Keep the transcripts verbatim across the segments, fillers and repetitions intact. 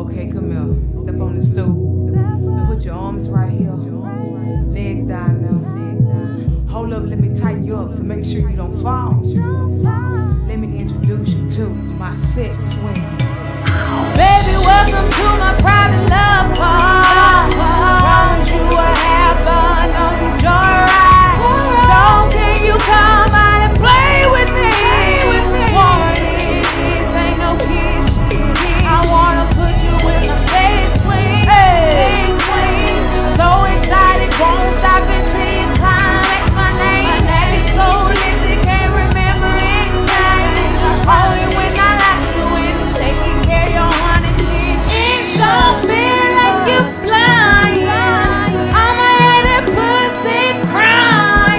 Okay, come here. Step on the stool. Put your arms right here. Legs down now. Hold up, let me tighten you up to make sure you don't fall. Let me introduce you to my sex swing. Baby, welcome to my private love part. Promise you will have fun on this joyride. So can you come out and play with me? Warning, this ain't no kiss. I wanna put you in my sex swing. Sex swing. So excited, won't stop until you climax. My name is so lifted, can't remember anything. Only when I lock you in, taking care of your honey teeth. It's gonna feel like you're flying. I'ma let that pussy crying.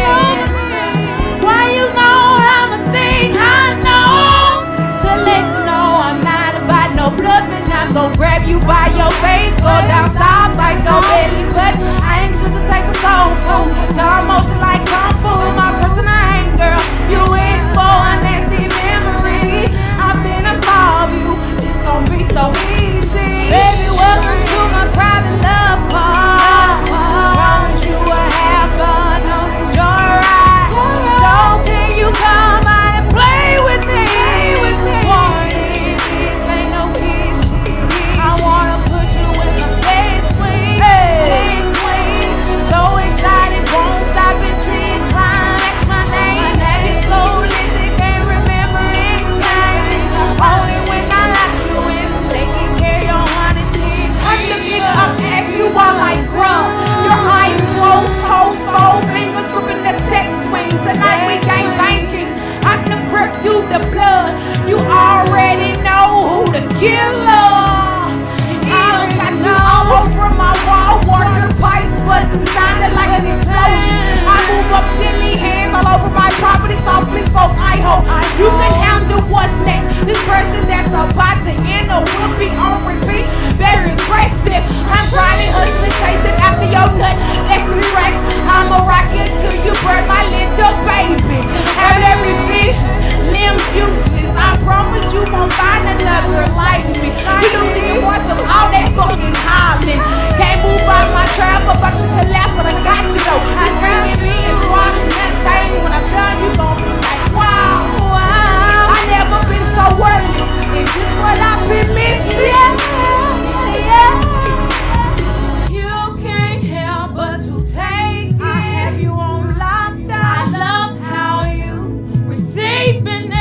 Why you know I'ma sing high notes to let you know I'm not about no bluffing. I'm gonna grab you by your face, go down south like your belly button. I ain't just to take your soul food, tell motion like kung fu. My personal hang girl, you in for a nasty memory. I'm finna solve you, it's gonna be so easy. Baby, welcome to my private love part. Promise you will have fun on this joyride. So can you come out and play with me? Warning, this ain't no kiss. I wanna put you in my sex swing. Sex swing. So excited, won't stop until you climax. My name is so lifted, can't remember anything. Only when I lock you in, taking care of your honey teeth. I'm the nigga up at you while I grub. Your eyes closed, toes fold, fingers gripping the sex swing. Tonight we gang banking. I'm the crip, you the blood. You already know who the killer. I got you all over my wall, water pipes busting, sounding like an explosion. I move up chilly hands all over my property, softly spoke I hope you can handle what's next. This version that's about to end or will be on repeat, very aggressive. I'm grinding, hustling, chasing after your nut. That's three racks. I'ma rock it till you burn my little baby. Have every vision, limbs useless. I promise you won't find another like me. You losing your voice of all that fucking hollering. Can't move out my trap, about to collapse, but I got you though. This bringing me into all the entertainment. When I'm done, you gon' be like, wow, wow. I never been so worthless. Is this what I've been missing? Yeah, yeah. You can't help but to take it. I have you on lockdown. I love how you receiving it.